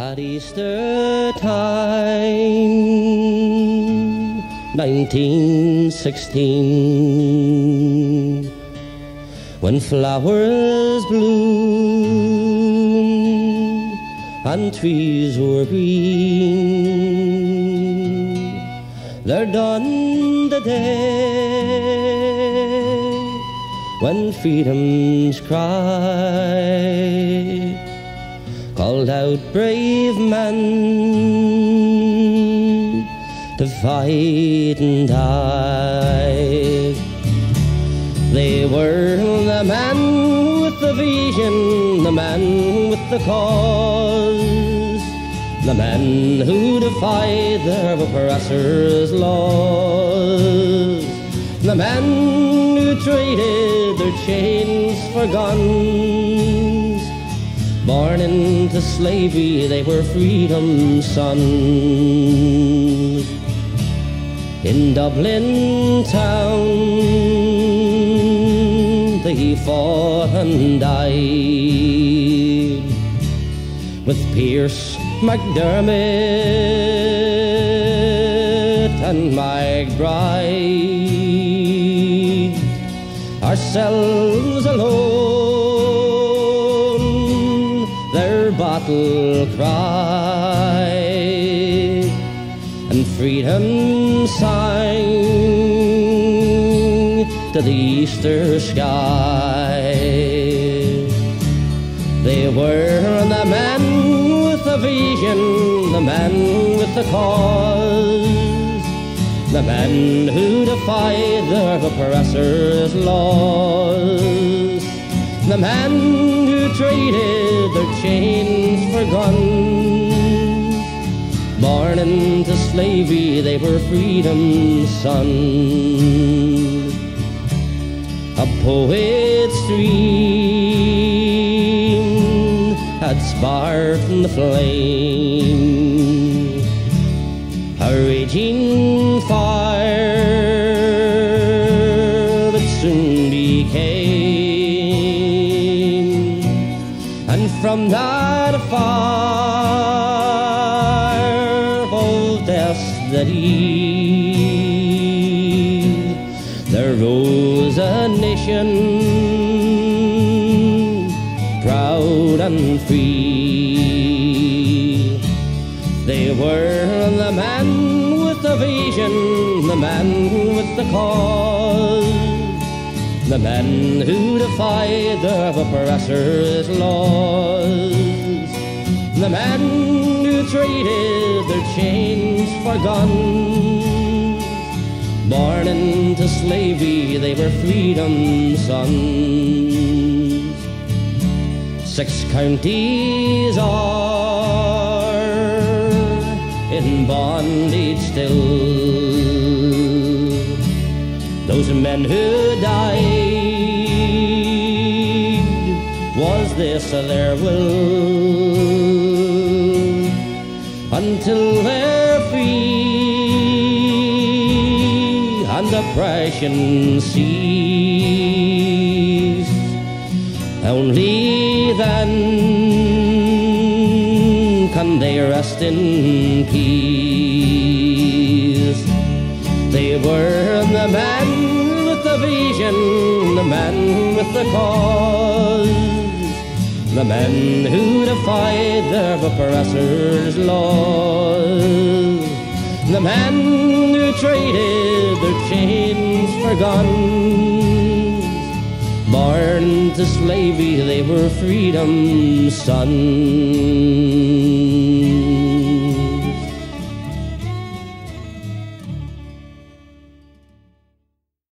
At Easter time, 1916, when flowers bloom and trees were green, there dawned the day when freedom's cry called out brave men to fight and die. They were the men with the vision, the men with the cause, the men who defied their oppressors' laws, the men who traded their chains for guns. Born into slavery, they were freedom's sons. In Dublin town, they fought and died, with Pierce, McDermott and McBride. Ourselves alone, their battle cry, and freedom sang to the Easter sky. They were the men with the vision, the men with the cause, the men who defied their oppressors' laws, the men who traded their chains for guns. Born into slavery, they were freedom's sons. A poet's dream had sparked the flame, a raging fire that soon became, and from that fire of destiny there rose a nation proud and free. They were the men with the vision, the men with the cause, the men who defied their oppressors' laws, the men who traded their chains for guns. Born into slavery, they were freedom's sons. 6 counties are in bondage still. Those men who died, was this their will? Until they're free and oppression cease, only then can they rest in peace. They were the men with the vision, the men with the cause, the men who defied their oppressors' laws, the men who traded their chains for guns. Born to slavery, they were freedom's sons.